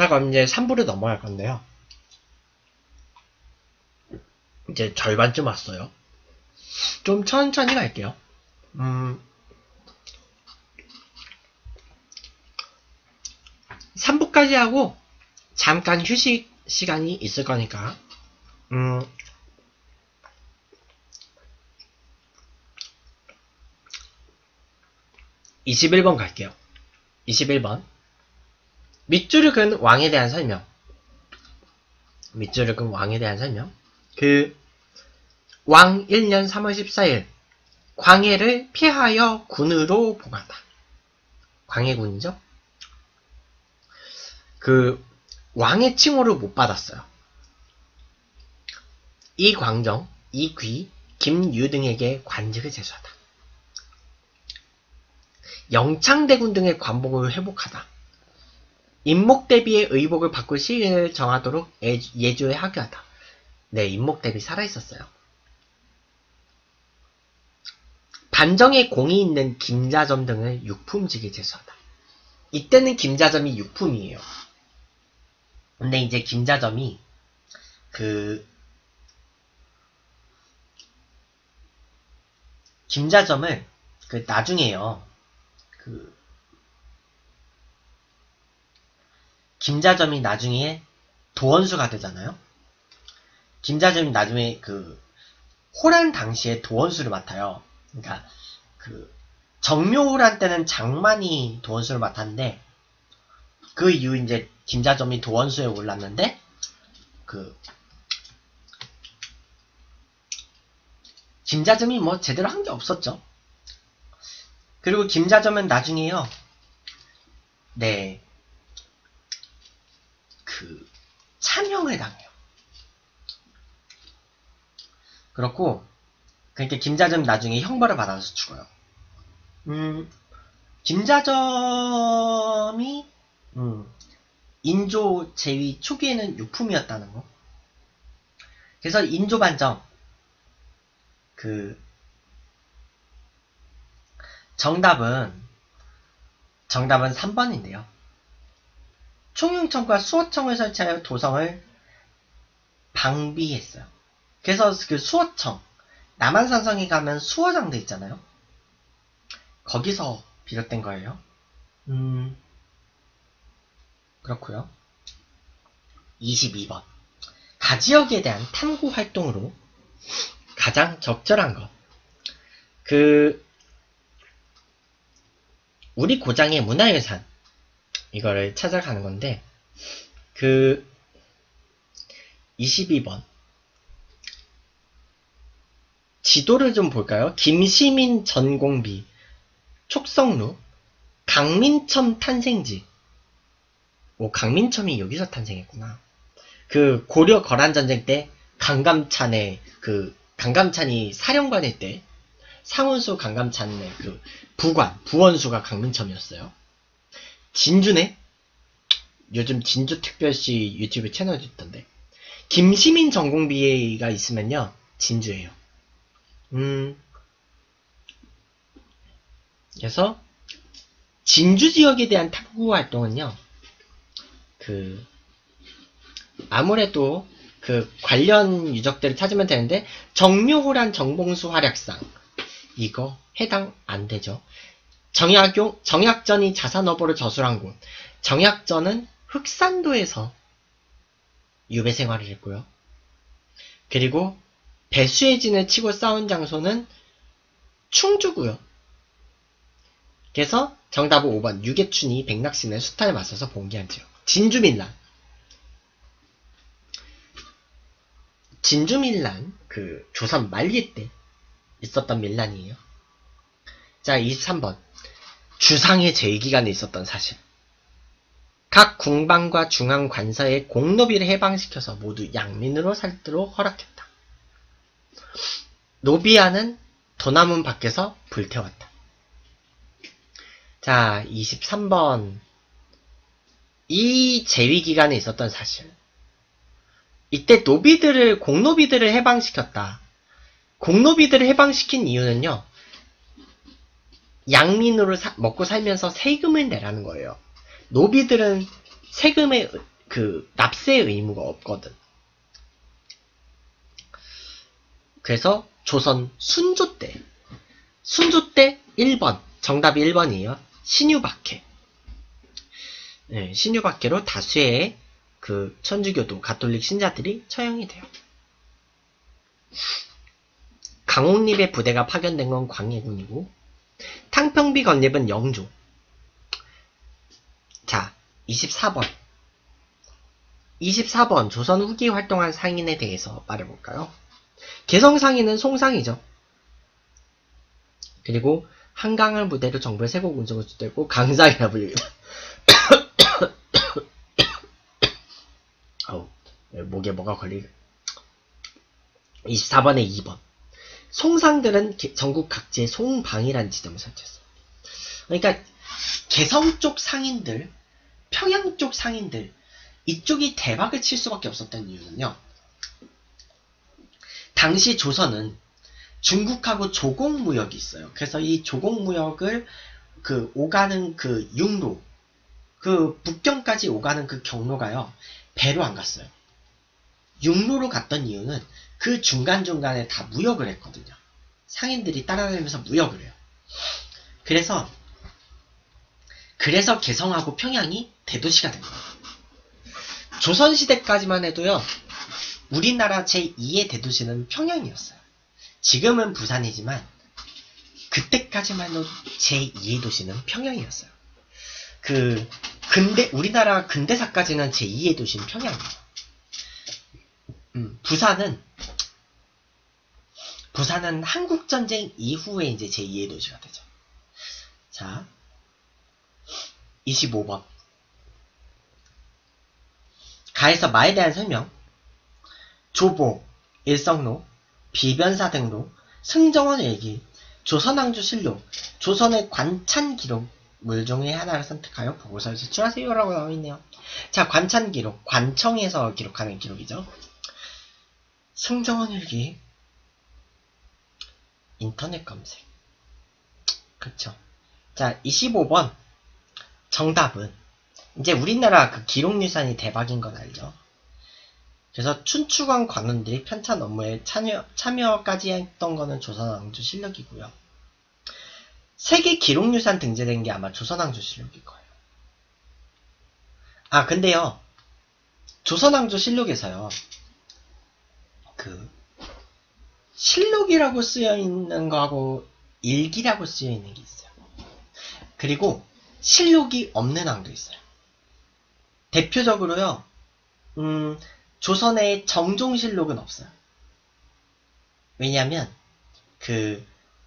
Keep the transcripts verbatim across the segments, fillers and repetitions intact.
자, 그럼 이제 삼 부로 넘어갈 건데요. 이제 절반쯤 왔어요. 좀 천천히 갈게요. 음, 삼 부까지 하고 잠깐 휴식 시간이 있을 거니까 음, 이십일 번 갈게요. 이십일 번 밑줄을 그은 왕에 대한 설명. 밑줄을 그은 왕에 대한 설명. 그 왕 일 년 삼월 십사일 광해를 피하여 군으로 봉하다. 광해군이죠. 그 왕의 칭호를 못 받았어요. 이광정, 이귀, 김유 등에게 관직을 제수하다. 영창대군 등의 관복을 회복하다. 임목대비의 의복을 바꿀 시기를 정하도록 예주에 하교하다. 네, 임목대비 살아있었어요. 반정에 공이 있는 김자점 등을 육품직에 제수하다. 이때는 김자점이 육품이에요. 근데 이제 김자점이 그 김자점을 그 나중에요. 그 김자점이 나중에 도원수가 되잖아요. 김자점이 나중에 그 호란 당시에 도원수를 맡아요. 그러니까 그 정묘호란 때는 장만이 도원수를 맡았는데 그 이후 이제 김자점이 도원수에 올랐는데 그 김자점이 뭐 제대로 한 게 없었죠. 그리고 김자점은 나중에요. 네. 그 참형을 당해요. 그렇고 그러니까 김자점 나중에 형벌을 받아서 죽어요. 음, 김자점이 음, 인조 제위 초기에는 유품이었다는 거. 그래서 인조반정 그 정답은 정답은 삼 번인데요. 총영청과 수호청을 설치하여 도성을 방비했어요. 그래서 그 수호청 남한산성에 가면 수호장도 있잖아요. 거기서 비롯된 거예요. 음, 그렇고요. 이십이 번 가지역에 대한 탐구 활동으로 가장 적절한 것. 그 우리 고장의 문화유산 이거를 찾아가는 건데 그 이십이 번 지도를 좀 볼까요? 김시민 전공비 촉성루 강민첨 탄생지. 오, 강민첨이 여기서 탄생했구나. 그 고려 거란전쟁 때 강감찬의 그 강감찬이 사령관일 때 상원수 강감찬의 그 부관 부원수가 강민첨이었어요. 진주네? 요즘 진주특별시 유튜브 채널도 있던데. 김시민 전공비가 있으면요 진주예요. 음 그래서 진주 지역에 대한 탐구 활동은요 그 아무래도 그 관련 유적들을 찾으면 되는데 정묘호란 정봉수 활약상 이거 해당 안 되죠. 정약용 정약전이 자산어보를 저술한 곳. 정약전은 흑산도에서 유배 생활을 했고요. 그리고 배수의 진을 치고 싸운 장소는 충주고요. 그래서 정답은 오 번 유계춘이 백낙신의 수탈에 맞서서 봉기한 지역. 진주민란. 진주민란 그 조선 말기 때 있었던 민란이에요. 자, 이십삼 번 주상의 제위기간에 있었던 사실. 각 궁방과 중앙관서의 공노비를 해방시켜서 모두 양민으로 살도록 허락했다. 노비아는 도남문 밖에서 불태웠다. 자, 이십삼 번 이 제위기간에 있었던 사실. 이때 노비들을 공노비들을 해방시켰다. 공노비들을 해방시킨 이유는요. 양민으로 사, 먹고 살면서 세금을 내라는 거예요. 노비들은 세금에 그 납세 의무가 없거든. 그래서 조선 순조 때, 순조 때 일 번, 정답이 일 번이에요. 신유박해. 네, 신유박해로 다수의 그 천주교도 가톨릭 신자들이 처형이 돼요. 강옥립의 부대가 파견된 건 광해군이고, 탕평비 건립은 영조. 자, 이십사 번. 이십사 번 조선 후기 활동한 상인에 대해서 말해볼까요? 개성상인은 송상이죠. 그리고 한강을 무대로 정부의 세곡 운송을 주되고 강상이라 불립니다. 어우, 목에 뭐가 걸리. 이십사 번에 이 번. 송상들은 전국 각지에 송방이라는 지점을 설치했어. 그러니까 개성 쪽 상인들, 평양 쪽 상인들, 이쪽이 대박을 칠 수밖에 없었던 이유는요. 당시 조선은 중국하고 조공무역이 있어요. 그래서 이 조공무역을 그 오가는 그 육로, 그 북경까지 오가는 그 경로가요. 배로 안 갔어요. 육로로 갔던 이유는 그 중간중간에 다 무역을 했거든요. 상인들이 따라다니면서 무역을 해요. 그래서 그래서 개성하고 평양이 대도시가 된 거예요. 조선시대까지만 해도요. 우리나라 제이의 대도시는 평양이었어요. 지금은 부산이지만 그때까지만 해도 제이의 도시는 평양이었어요. 그 근대 우리나라 근대사까지는 제이의 도시는 평양이에요. 음, 부산은 부산은 한국전쟁 이후에 이제 제이의 도시가 되죠. 자, 이십오 번. 가에서 마에 대한 설명. 조보, 일성로, 비변사 등록, 승정원 일기, 조선왕조 실록, 조선의 관찬 기록 물 중에 하나를 선택하여 보고서를 제출하세요 라고 나와있네요. 자, 관찬 기록, 관청에서 기록하는 기록이죠. 승정원 일기, 인터넷 검색. 그쵸. 자, 이십오 번. 정답은 이제 우리나라 그 기록유산이 대박인 건 알죠. 그래서 춘추관 관원들이 편찬 업무에 참여, 참여까지 했던 거는 조선왕조 실록이고요. 세계 기록유산 등재된 게 아마 조선왕조 실록일 거예요. 아, 근데요. 조선왕조 실록에서요. 그 실록이라고 쓰여있는 거하고 일기라고 쓰여있는 게 있어요. 그리고 실록이 없는 왕도 있어요. 대표적으로요. 음... 조선의 정종실록은 없어요. 왜냐하면 그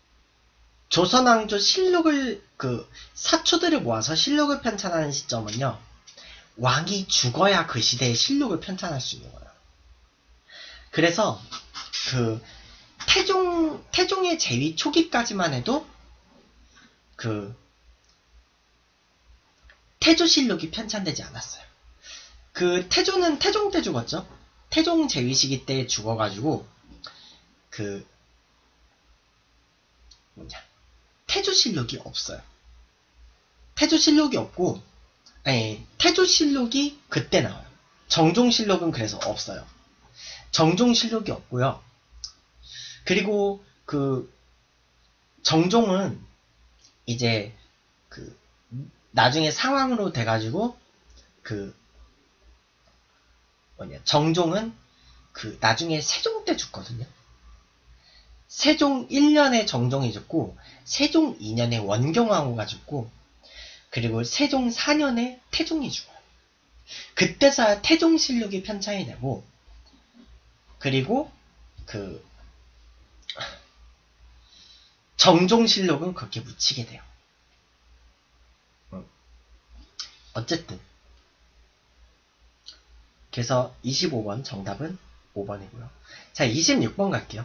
조선왕조 실록을 그 사초들을 모아서 실록을 편찬하는 시점은요. 왕이 죽어야 그 시대의 실록을 편찬할 수 있는 거예요. 그래서 그 태종 태종의 재위 초기까지만 해도 그 태조실록이 편찬되지 않았어요. 그 태조는 태종 때 죽었죠. 태종 재위 시기 때 죽어가지고 그 뭐냐 태조실록이 없어요. 태조실록이 없고 아니 태조실록이 그때 나와요. 정종실록은 그래서 없어요. 정종실록이 없고요. 그리고 그 정종은 이제 그 나중에 상황으로 돼가지고 그 뭐냐, 정종은 그 나중에 세종 때 죽거든요. 세종 일 년에 정종이 죽고 세종 이 년에 원경왕후가 죽고 그리고 세종 사 년에 태종이 죽어요. 그때서야 태종실록이 편찬이 되고 그리고 그 정종실록은 그렇게 묻히게 돼요. 어쨌든 그래서 이십오 번 정답은 오 번이고요. 자, 이십육 번 갈게요.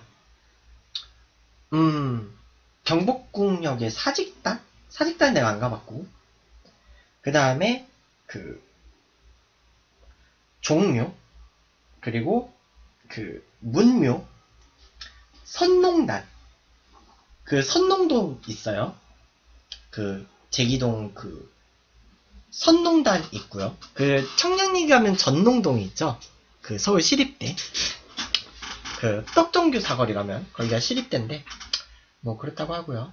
음, 경복궁역의 사직단? 사직단 내가 안 가봤고 그 다음에 그 종묘 그리고 그 문묘 선농단 그 선농도 있어요. 그 제기동 그 선농단 있고요. 그 청량리 가면 전농동이 있죠. 그 서울 시립대. 그 떡정교 사거리 가면 거기가 시립대인데 뭐 그렇다고 하고요.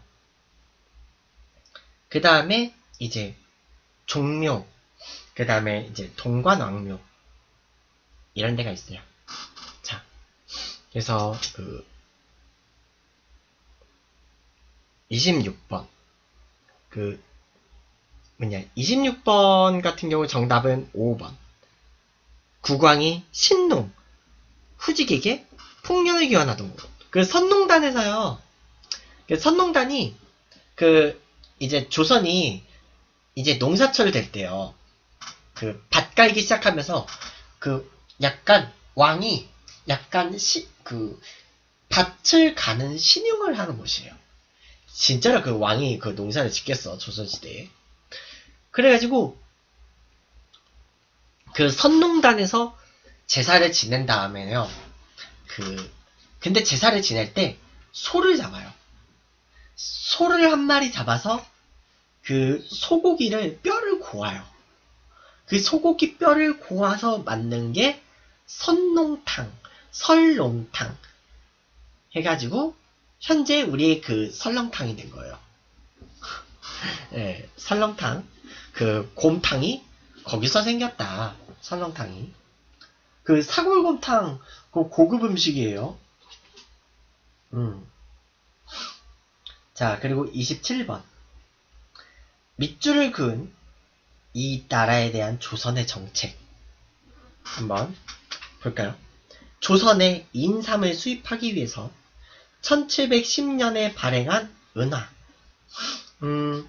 그 다음에 이제 종묘, 그 다음에 이제 동관왕묘 이런 데가 있어요. 자, 그래서 그 이십육 번 그 뭐냐 이십육 번 같은 경우 정답은 오 번. 국왕이 신농 후지에게 풍년을 기원하던 곳. 그 선농단에서요. 그 선농단이 그 이제 조선이 이제 농사철 될 때요. 그 밭 갈기 시작하면서 그 약간 왕이 약간 시, 그 밭을 가는 신용을 하는 곳이에요. 진짜로 그 왕이 그 농사를 짓겠어, 조선시대에. 그래가지고 그 선농단에서 제사를 지낸 다음에요. 그 근데 제사를 지낼 때 소를 잡아요. 소를 한 마리 잡아서 그 소고기를 뼈를 고아요. 그 소고기 뼈를 고아서 만든 게 선농탕, 설농탕 해가지고 현재 우리의 그 설렁탕이 된 거예요. 네, 설렁탕. 그 곰탕이 거기서 생겼다. 설렁탕이. 그 사골곰탕 그 고급 음식이에요. 음. 자, 그리고 이십칠 번. 밑줄을 그은 이 나라에 대한 조선의 정책. 한번 볼까요? 조선의 인삼을 수입하기 위해서 천칠백십 년에 발행한 은화. 음,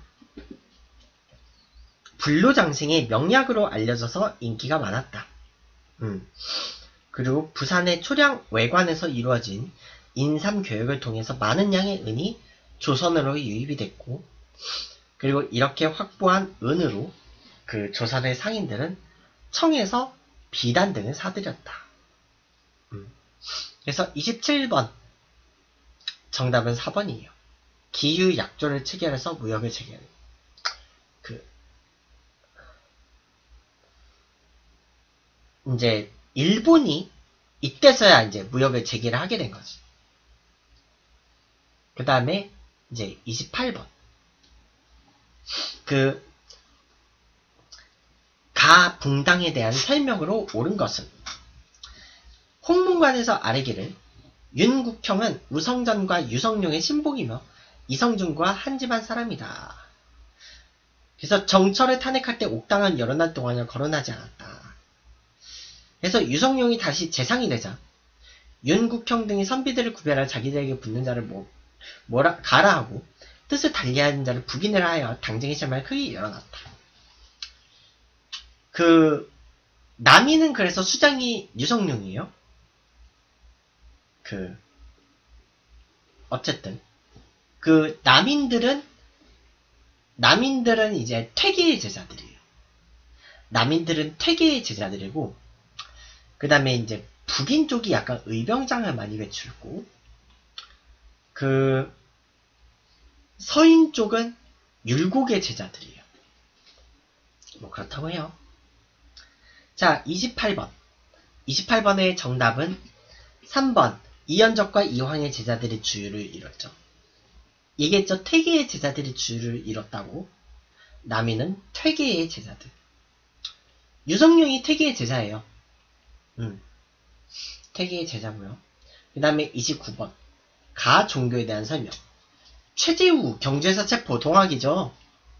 불로장생의 명약으로 알려져서 인기가 많았다. 음. 그리고 부산의 초량 외관에서 이루어진 인삼 교육을 통해서 많은 양의 은이 조선으로 유입이 됐고, 그리고 이렇게 확보한 은으로 그 조선의 상인들은 청에서 비단 등을 사들였다. 음. 그래서 이십칠 번 정답은 사 번이에요. 기유 약조를 체결해서 무역을 체결. 그 이제 일본이 이때서야 이제 무역을 재개를 하게 된 거지. 그 다음에 이제 이십팔 번. 그 가붕당에 대한 설명으로 옳은 것은 홍문관에서 아뢰기를 윤국형은 우성전과 유성룡의 신복이며 이성준과 한 집안 사람이다. 그래서 정철을 탄핵할 때 옥당은 여러 날 동안을 거론하지 않았다. 그래서 유성룡이 다시 재상이 되자 윤국형 등의 선비들을 구별하여 자기들에게 붙는 자를 뭐, 뭐라 가라 하고 뜻을 달리하는 자를 부인을 하여 당쟁의 시험을 크게 열어놨다. 그 남이는 그래서 수장이 유성룡이에요. 그 어쨌든 그 남인들은 남인들은 이제 퇴계의 제자들이에요. 남인들은 퇴계의 제자들이고, 그 다음에 이제 북인 쪽이 약간 의병장을 많이 배출고, 그 서인 쪽은 율곡의 제자들이에요. 뭐 그렇다고 해요. 자, 이십팔 번. 이십팔 번의 정답은 삼 번. 이연적과 이황의 제자들이 주유를 이뤘죠. 얘기했죠. 퇴계의 제자들이 주유를 이뤘다고. 남이는 퇴계의 제자들. 유성룡이 퇴계의 제자예요. 음, 퇴계의 제자고요. 그 다음에 이십구 번. 가 종교에 대한 설명. 최재우 경주에서 체포. 동학이죠.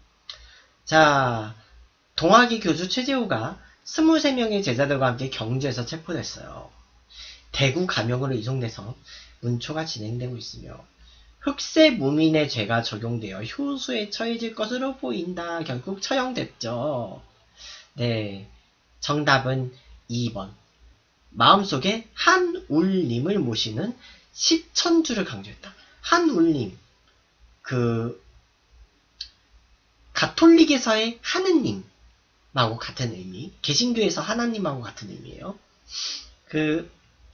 자, 동학이 교주 최재우가 스물세 명의 제자들과 함께 경주에서 체포됐어요. 대구 감형으로 이송돼서 문초가 진행되고 있으며 흑세 무민의 죄가 적용되어 효수에 처해질 것으로 보인다. 결국 처형됐죠. 네, 정답은 이 번. 마음속에 한울님을 모시는 십천주를 강조했다. 한울님, 그 가톨릭에서의 하느님하고 같은 의미, 개신교에서 하나님하고 같은 의미예요. 그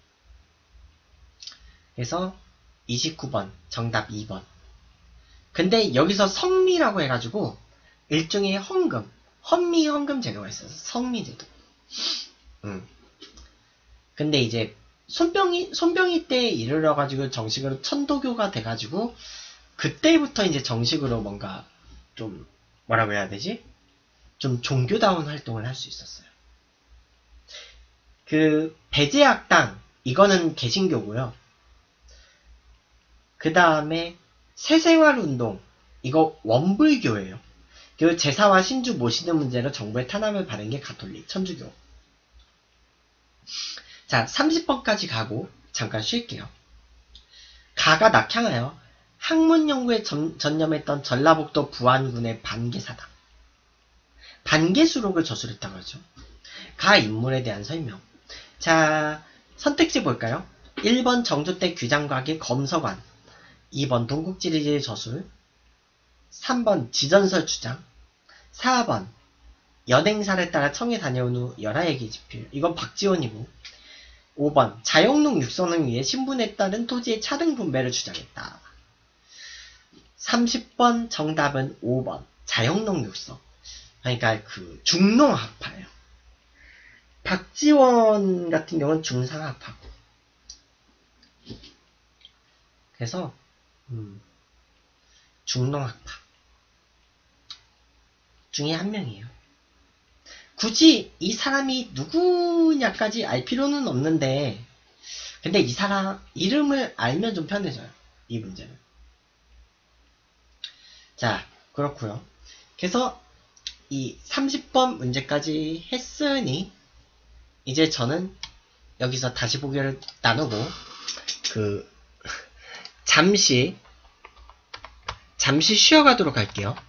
그래서 이십구 번 정답 이 번. 근데 여기서 성미라고 해가지고 일종의 헌금, 헌미, 헌금 제도가 있어서 성미 제도. 음. 근데 이제 손병이 손병이 때에 이르러 가지고 정식으로 천도교가 돼가지고 그때부터 이제 정식으로 뭔가 좀 뭐라고 해야 되지? 좀 종교다운 활동을 할 수 있었어요. 그 배제학당 이거는 개신교고요. 그 다음에 새생활운동 이거 원불교예요. 그리고 제사와 신주 모시는 문제로 정부의 탄압을 받은 게 가톨릭 천주교. 자, 삼십 번까지 가고 잠깐 쉴게요. 가가 낙향하여 학문 연구에 전, 전념했던 전라북도 부안군의 반개사당. 반개수록을 저술했다고 하죠. 가 인물에 대한 설명. 자, 선택지 볼까요? 일 번 정조때 규장과학의 검서관, 이 번 동국지리의 저술, 삼 번 지전설 주장, 사 번 연행사를 따라 청에 다녀온 후 열하에게 집필. 이건 박지원이고, 오 번 자영농 육성을 위해 신분에 따른 토지의 차등 분배를 주장했다. 삼십 번 정답은 오 번 자영농 육성. 그러니까 그 중농학파예요. 박지원 같은 경우는 중상학파고. 그래서 음, 중농학파 중에 한 명이에요. 굳이 이 사람이 누구냐까지 알 필요는 없는데, 근데 이 사람 이름을 알면 좀 편해져요. 이 문제는. 자, 그렇고요. 그래서 이 삼십 번 문제까지 했으니 이제 저는 여기서 다시 보기를 나누고 그 잠시 잠시 쉬어가도록 할게요.